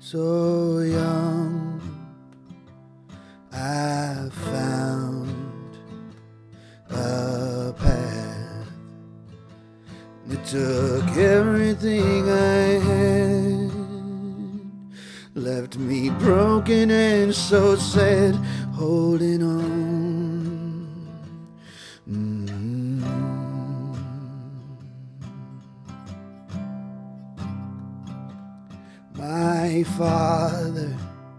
so young, I found a path. It took everything I had, left me broken and so sad, holding on. My father,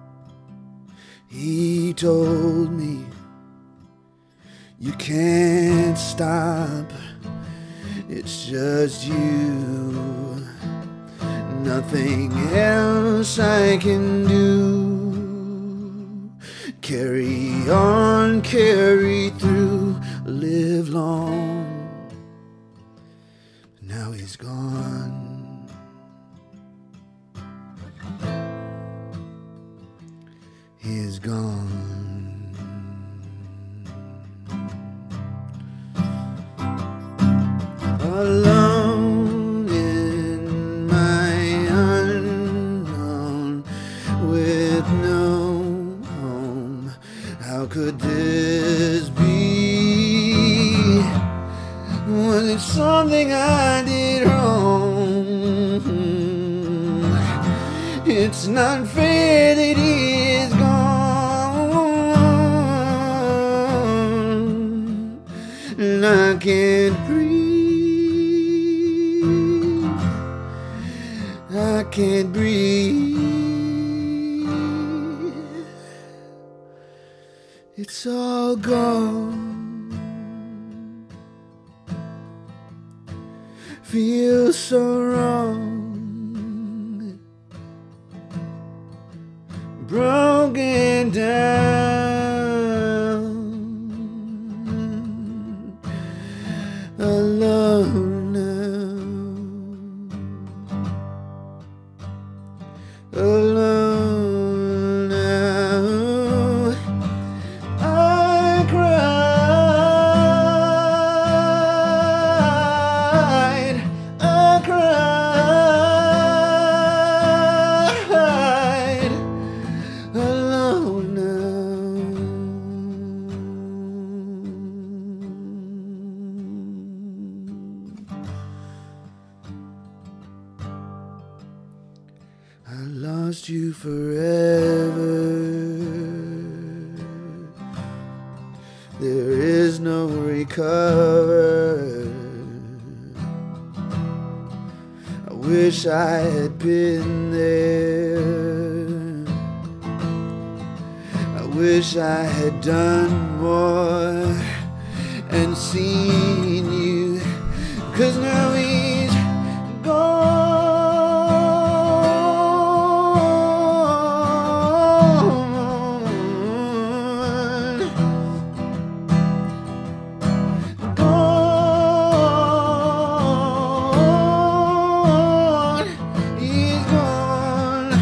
he told me, you can't stop, it's just you, nothing else I can do. Carry on, carry through, live long. Now he's gone. He is gone. Alone in my unknown, with no home. How could this be? Was it something I did wrong? It's not fair that he is gone. And I can't breathe, I can't breathe. It's all gone. Feels so wrong, broken down, alone now, alone now. I cried, I cried, alone now. I lost you forever. There is no recover. I wish I had been there. I wish I had done more and seen you, 'cause now he's gone. Gone, he's gone,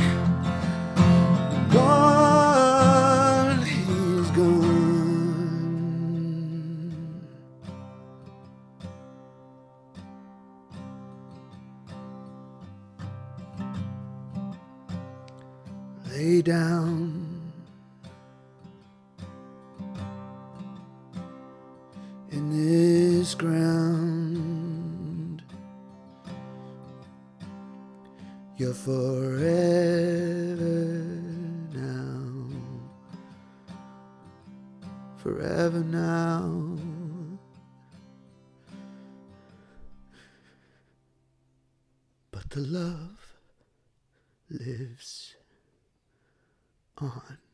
gone, he's gone. Lay down in this ground. You're forever now, forever now. But the love lives on.